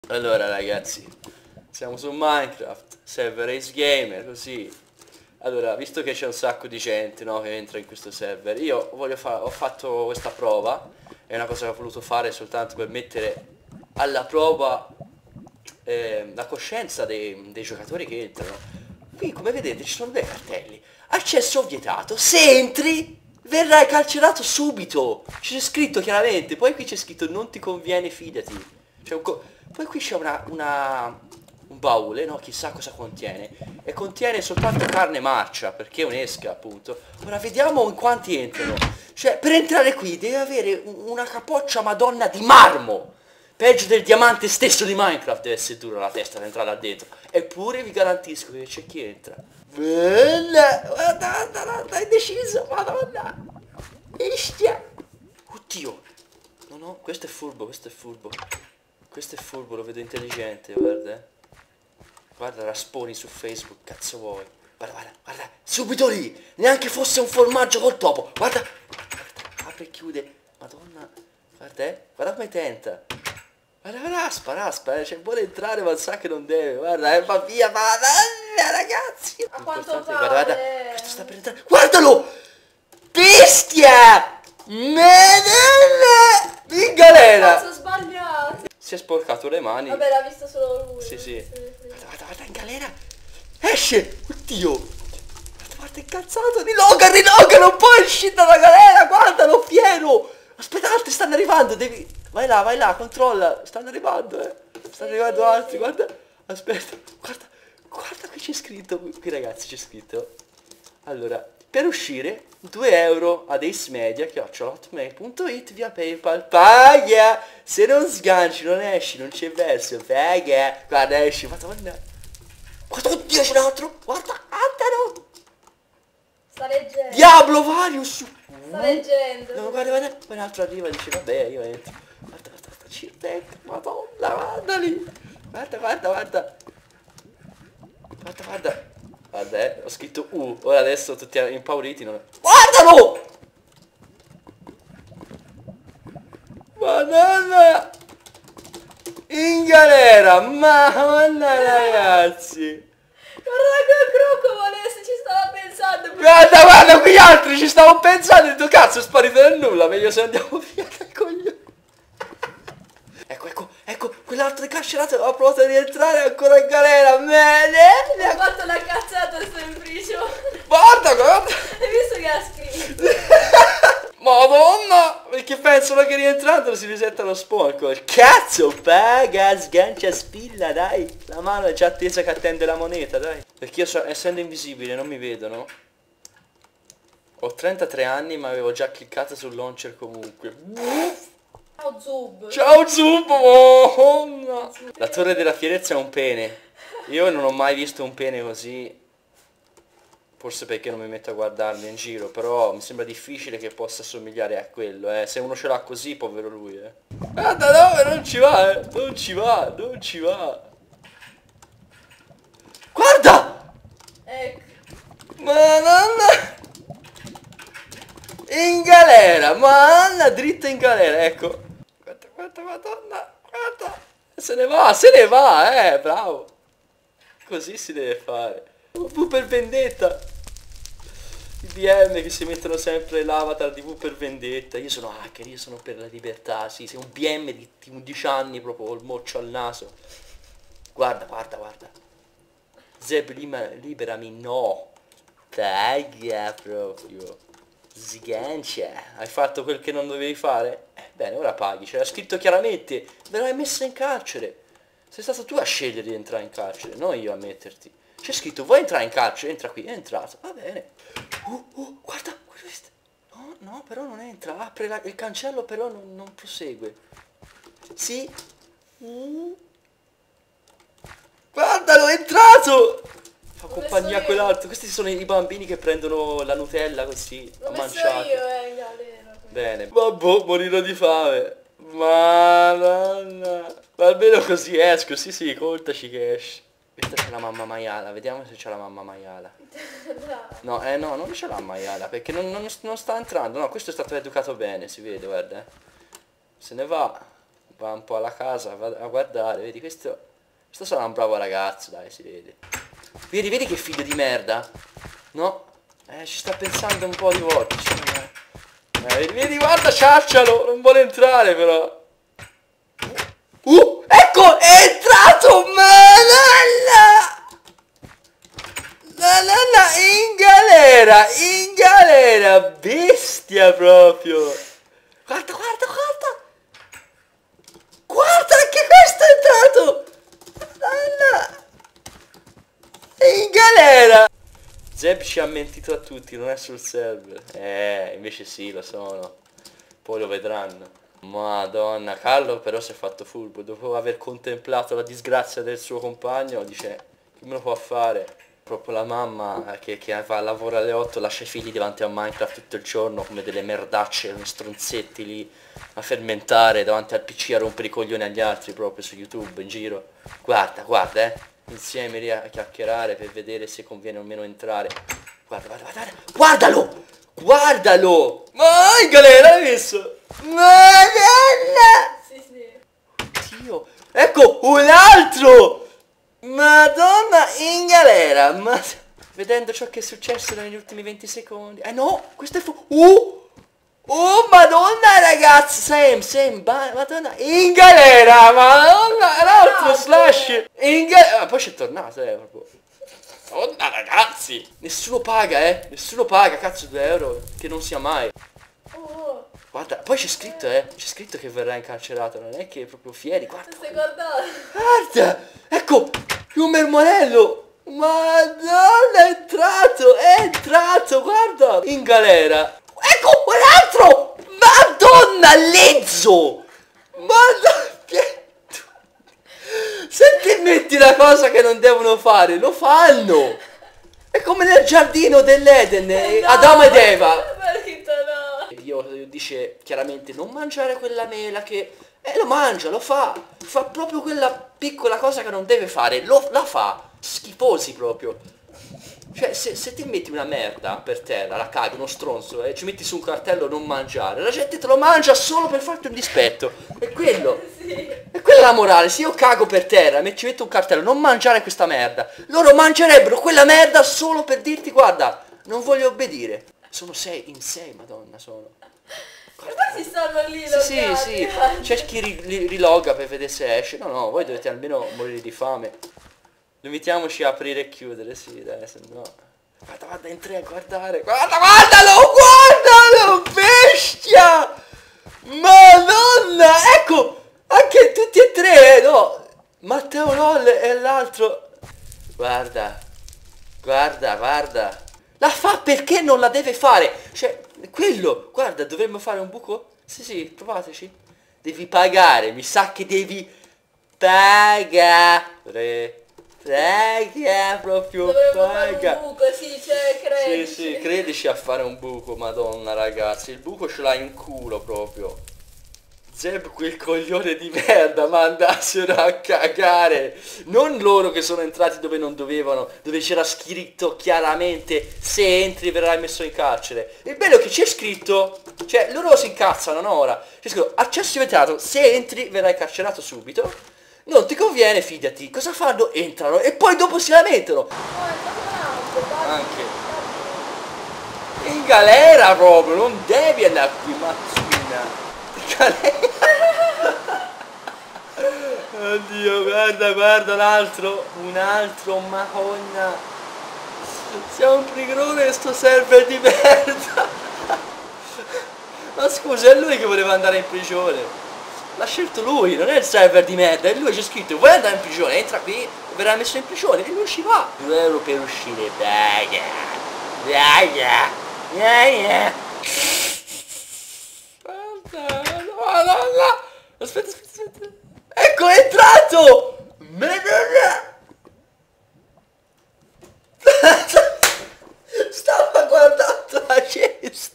Allora ragazzi, siamo su Minecraft, server Ace Gamer, così. Allora, visto che c'è un sacco di gente, no, che entra in questo server, io ho fatto questa prova. È una cosa che ho voluto fare soltanto per mettere alla prova la coscienza dei giocatori che entrano. Qui, come vedete, ci sono dei cartelli. Accesso vietato. Se entri, verrai carcerato subito. C'è scritto chiaramente. Poi qui c'è scritto non ti conviene, fidati. Poi qui c'è un baule, no? Chissà cosa contiene. E contiene soltanto carne marcia, perché è un'esca, appunto. Ora vediamo in quanti entrano. Cioè, per entrare qui devi avere una capoccia madonna di marmo. Peggio del diamante stesso di Minecraft deve essere dura la testa per entrare là dentro. Eppure vi garantisco che c'è chi entra. Bella! Guarda, guarda, è deciso, madonna! Bestia! Oddio! No, no, questo è furbo, questo è furbo. Questo è furbo, lo vedo intelligente, guarda. Guarda, rasponi su Facebook, cazzo vuoi? Guarda, guarda, guarda, subito lì! Neanche fosse un formaggio col topo! Guarda! Guarda, apre e chiude. Madonna, guarda, guarda come tenta. Guarda, raspa, cioè vuole entrare ma sa che non deve. Guarda, va via, madonna, ragazzi! A quanto pare... Guarda, guarda, questo sta per entrare. Guardalo! Bestia! Madonna! In galera! Cazzo, ho sbagliato! Si è sporcato le mani. Vabbè, l'ha vista solo lui. Sì, sì. Guarda, guarda, guarda, in galera. Esce! Oddio! Guarda, guarda, incazzato. Riloga, non puoi uscire dalla galera. Guardalo, fiero. Aspetta, altri stanno arrivando. Devi... Vai là, controlla. Stanno arrivando, eh. Stanno arrivando altri, guarda. Aspetta, guarda. Guarda, qui c'è scritto. Qui ragazzi c'è scritto. Allora, per uscire 2 euro ad acemedia@hotmail.it via PayPal. Paga! Se non sganci non esci, non c'è verso. Paga! Guarda, esci, madonna. Guarda, oddio, c'è un altro. Guarda, andalo. Sta leggendo. Diablo Varius. Sta leggendo. No, guarda, guarda. Poi un altro arriva e dice, vabbè, io entro. Guarda, Cirtec, madonna, guarda lì. Guarda, guarda, guarda. Guarda, guarda. Guarda, ho scritto U. Ora adesso tutti impauriti non... Guardalo! Madonna! In galera! Madonna, ragazzi! Guarda quel croco, Vanessa, ci stava pensando. Guarda, guarda, qui altri ci stavo pensando. Ho detto, cazzo, è sparito nel nulla. Meglio se andiamo via, che coglione. Ecco, quell'altro carcerato ha provato a rientrare ancora in galera. Ha fatto una cazzata sto in prigione. Guarda, guarda. Hai visto che ha scritto? Madonna, perché pensano che rientrando si risetta lo sporco. Cazzo, paga, sgancia, spilla, dai. La mano è già tesa che attende la moneta, dai. Perché io essendo invisibile non mi vedono. Ho 33 anni ma avevo già cliccato sul launcher comunque. Ciao Zub. Ciao Zub, madonna. La torre della fierezza è un pene. Io non ho mai visto un pene così. Forse perché non mi metto a guardarmi in giro, però mi sembra difficile che possa somigliare a quello, eh. Se uno ce l'ha così, povero lui, eh. Guarda, no, non ci va, eh. Non ci va, non ci va. Guarda! Ecco. Madonna! In galera, madonna, dritta in galera, ecco. Guarda, guarda, madonna, guarda. Se ne va, bravo. Così si deve fare. V per vendetta. I BM che si mettono sempre l'avatar di V per vendetta. Io sono hacker, io sono per la libertà. Sì, sei un BM di 11 anni proprio col moccio al naso. Guarda, guarda, guarda. Zeb, liberami, no. Taglia proprio. Sgancia. Hai fatto quel che non dovevi fare? Bene, ora paghi. C'era scritto chiaramente. Verrai messa in carcere. Sei stato tu a scegliere di entrare in carcere, non io a metterti. C'è scritto, vuoi entrare in carcere? Entra qui, è entrato. Va bene. Guarda, questo. No, no, però non entra. Apre il cancello, però non prosegue. Sì. Guardalo, è entrato! Fa compagnia a quell'altro. Questi sono i bambini che prendono la Nutella così, a L'ho messo manciare. io, in galera. Bene. Vabbè, morirò di fame. Madonna. Ma almeno così esco, sì, contaci che esci. Questa c'è la mamma maiala, vediamo se c'è la mamma maiala. No, no, non c'è la maiala, perché non sta entrando. No, questo è stato educato bene, si vede, guarda. Se ne va. va un po' alla casa, va a guardare, vedi, questo sarà un bravo ragazzo, dai, si vede. Vedi che figlio di merda? No? Ci sta pensando un po' di volte. Vedi, guarda, ciaccialo, non vuole entrare però. Ecco, è entrato, in galera, bestia proprio. Guarda, anche questo è entrato. È in galera. Zeb ci ha mentito a tutti, non è sul server. Invece sì, lo sono. Poi lo vedranno. Madonna, Carlo però si è fatto furbo. Dopo aver contemplato la disgrazia del suo compagno, dice, che me lo può fare? Proprio la mamma che va a lavoro alle 8, lascia i figli davanti a Minecraft tutto il giorno come delle merdacce, come stronzetti lì a fermentare davanti al PC a rompere i coglioni agli altri proprio su YouTube in giro. Guarda, insieme lì a chiacchierare per vedere se conviene o meno entrare. Guardalo! Ma in galera l'hai messo? Madonna! Sì. Dio! Ecco, un altro! Madonna, in galera! Ma vedendo ciò che è successo negli ultimi 20 secondi. No, questo è Oh, madonna ragazzi, Sam, madonna, in galera, madonna, l'altro slash, in galera, poi c'è tornato, proprio. Madonna ragazzi, nessuno paga, cazzo, 2 euro, che non sia mai. Guarda, poi c'è scritto che verrà incarcerato, non è che è proprio fieri, guarda. Stai guardando? Guarda, ecco, un mermonello, madonna, è entrato, guarda, in galera. Ecco, un altro! Madonna, lezzo! Madonna, se ti metti la cosa che non devono fare, lo fanno! È come nel giardino dell'Eden, No, Adamo ed Eva. Marito, no. Io dice chiaramente non mangiare quella mela che... lo mangia, lo fa proprio quella piccola cosa che non deve fare, la fa, schifosi proprio. Cioè se ti metti una merda per terra, la caghi, uno stronzo, e ci metti su un cartello non mangiare, la gente te lo mangia solo per farti un dispetto. È quello. Sì. È quella la morale. Se io cago per terra e ci metto un cartello non mangiare questa merda, loro mangerebbero quella merda solo per dirti guarda, non voglio obbedire. Sono 6 in 6, madonna, sono. E poi si stanno lì Sì. C'è chi riloga per vedere se esce. No, voi dovete almeno morire di fame. Limitiamoci a aprire e chiudere, sì, dai, se no. Guarda, entri a guardare. Guardalo, bestia! Madonna, ecco, anche tutti e tre, no? Matteo LOL e l'altro. Guarda. La fa perché non la deve fare. Cioè, quello, guarda, dovremmo fare un buco? Sì, provateci. Devi pagare, mi sa che devi pagare. Proprio dovremmo paga. fare un buco, sì, cioè, credici. Sì, credici a fare un buco, madonna ragazzi, il buco ce l'ha in culo proprio. Zeb quel coglione di merda, ma andassero a cagare. Non loro che sono entrati dove non dovevano, dove c'era scritto chiaramente se entri verrai messo in carcere. Il bello è che c'è scritto, cioè loro si incazzano, no, ora. C'è scritto accesso vietato, se entri verrai carcerato subito. Non ti conviene, fidati. Cosa fanno? Entrano e poi dopo si lamentano. Anche in galera proprio, non devi andare qui, mazzina. In galera. Oddio, guarda un altro, madonna. Siamo un prigrone sto server di merda. Ma scusa, è lui che voleva andare in prigione. L'ha scelto lui, non è il server di merda, è lui, c'è scritto vuoi andare in prigione, entra qui, verrà messo in prigione e lui ci va. 2 euro per uscire, dai. Madonna. Aspetta. Ecco, è entrato. Stava guardando la cesta.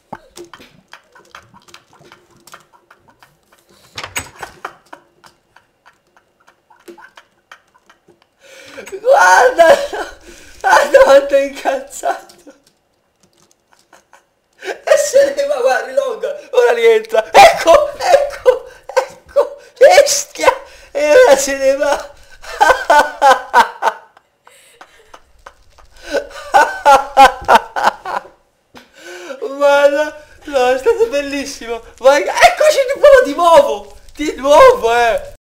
Guarda quanto è incazzato. E se ne va, guarda, rilonga. Ora rientra. Ecco. se ne va. Guarda, no, è stato bellissimo. Vai, eccoci di nuovo, di nuovo,